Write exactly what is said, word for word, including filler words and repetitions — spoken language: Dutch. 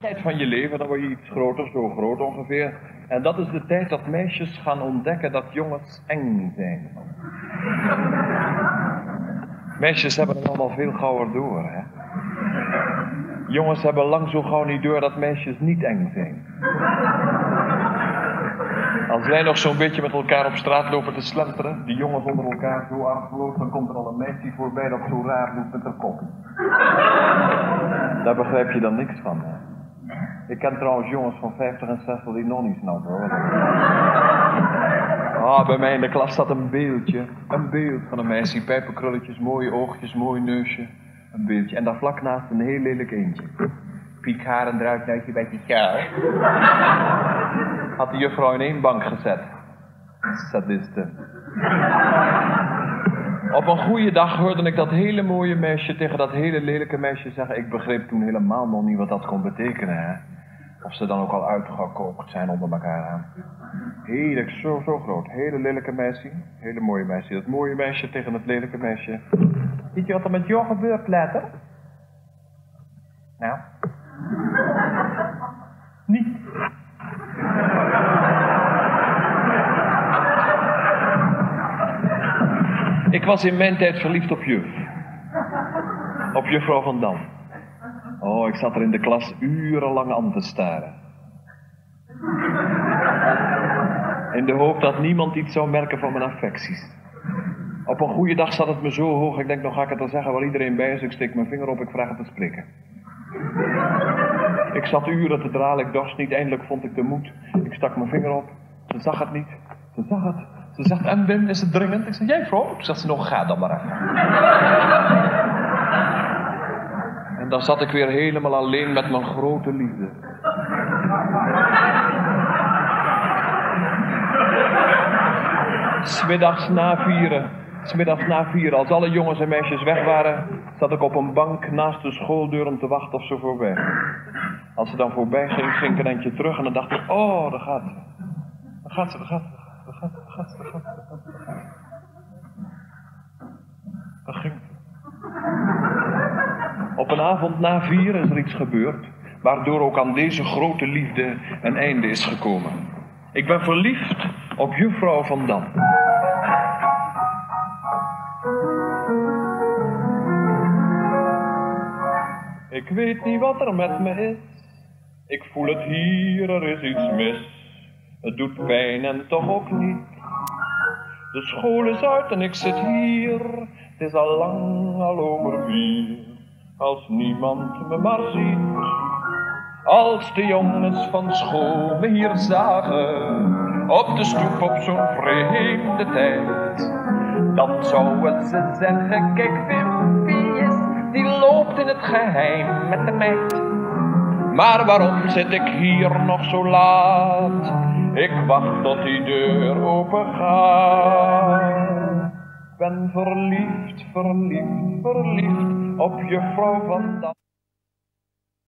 tijd van je leven, dan word je iets groter, zo groot ongeveer. En dat is de tijd dat meisjes gaan ontdekken dat jongens eng zijn. Meisjes hebben het allemaal veel gauwer door, hè. Jongens hebben lang zo gauw niet door dat meisjes niet eng zijn. Als wij nog zo'n beetje met elkaar op straat lopen te slenteren, die jongens onder elkaar zo afgelopen, dan komt er al een meisje voorbij dat zo raar doet met haar kop. Daar begrijp je dan niks van, hè. Ik ken trouwens jongens van vijftig en zestig die nog niet snappen, hoor. Ah, bij mij in de klas staat een beeldje. Een beeld van een meisje. Pijpenkrulletjes, mooie oogjes, mooi neusje. Een beeldje. En daar vlak naast een heel lelijk eentje. Piekhaar en druitneusje bij die sjaal. Had de juffrouw in één bank gezet. Sadiste. Op een goede dag hoorde ik dat hele mooie meisje tegen dat hele lelijke meisje zeggen. Ik begreep toen helemaal nog niet wat dat kon betekenen, hè. Of ze dan ook al uitgekookt zijn onder elkaar aan. Heerlijk, zo, zo groot. Hele lelijke meisje. Hele mooie meisje. Dat mooie meisje tegen het lelijke meisje. Weet je wat er met jou gebeurt later? Nou. Niet. Ik was in mijn tijd verliefd op juf. Op juffrouw Van Dam. Oh, ik zat er in de klas urenlang aan te staren. In de hoop dat niemand iets zou merken van mijn affecties. Op een goede dag zat het me zo hoog, ik denk, nog ga ik het al zeggen waar iedereen bij is. Ik steek mijn vinger op, ik vraag het te spreken. Ik zat uren te dralen, ik dorst niet, eindelijk vond ik de moed. Ik stak mijn vinger op, ze zag het niet, ze zag het. Ze zegt, en Wim, is het dringend? Ik zeg, jij vrouw? Toen zegt ze, nog ga dan maar even. En dan zat ik weer helemaal alleen met mijn grote liefde. Smiddags na vieren, smiddags na vieren, als alle jongens en meisjes weg waren, zat ik op een bank naast de schooldeur om te wachten of ze voorbij. Als ze dan voorbij ging, ging ik een eindje terug en dan dacht ik, oh, daar gaat ze. Daar gaat ze, daar gaat ze. Daar gaat, daar gaat, daar gaat, daar gaat, daar gaat. Daar ging het. Op een avond na vier is er iets gebeurd, waardoor ook aan deze grote liefde een einde is gekomen. Ik ben verliefd op juffrouw Van Dam. Ik weet niet wat er met me is. Ik voel het hier, er is iets mis. Het doet pijn en toch ook niet. De school is uit en ik zit hier. Het is al lang al over vier. Als niemand me maar ziet. Als de jongens van school me hier zagen. Op de stoep op zo'n vreemde tijd. Dan zouden ze zeggen, kijk Wim, wie is? Die loopt in het geheim met de meid. Maar waarom zit ik hier nog zo laat? Ik wacht tot die deur open gaat. Ben verliefd, verliefd, verliefd op juffrouw Van Dam.